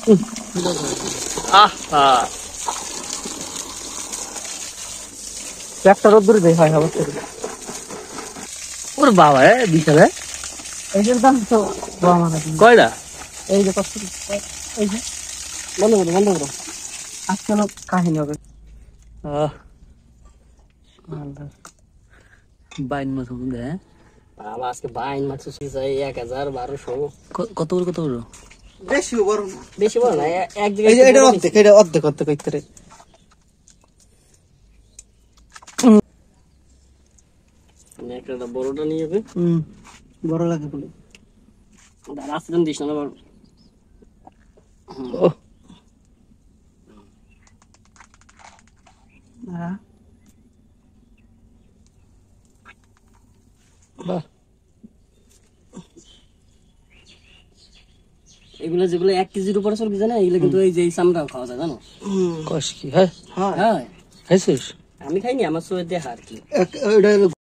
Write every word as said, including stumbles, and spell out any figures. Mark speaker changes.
Speaker 1: আহা
Speaker 2: একটা রোদ্দুরে দেয় হয় অবস্থা।
Speaker 1: ওর বাবা এ বিশাল এ
Speaker 2: এইটার দাম তো আমার
Speaker 1: কয়টা
Speaker 2: এই যে কষ্ট এই যে বন্ধ করো বন্ধ করো আজকে হলো কাহিনী হবে।
Speaker 1: আহ বাইন মাছ হবে হ্যাঁ
Speaker 3: বাবা আজকে বাইন মাছ চাই এক হাজার বারোশো।
Speaker 1: কত করে কত করে
Speaker 2: বেশি বড় না
Speaker 3: বেশি বড় না এক
Speaker 2: এই যে
Speaker 3: জায়গায়
Speaker 2: এটা অর্ধেক এটা অর্ধেক অর্ধেক ইত্যাদি
Speaker 3: একটা বড়টা নিয়ে যাবে।
Speaker 2: হুম বড় লাগে বলে
Speaker 3: রাস্তাটা দিস না বড়।
Speaker 1: ও
Speaker 2: হ্যাঁ
Speaker 1: বাহ
Speaker 3: এগুলো যেগুলো এক কেজির উপরে চলবে জানো এগুলো কিন্তু এই যে চামড়াও খাওয়া যায় জানো।
Speaker 1: কষ কি হ্যাঁ
Speaker 3: হ্যাঁ
Speaker 1: খাইছিস
Speaker 3: আমি খাইনি আমার চোখে দেখা আর কি।
Speaker 2: এটা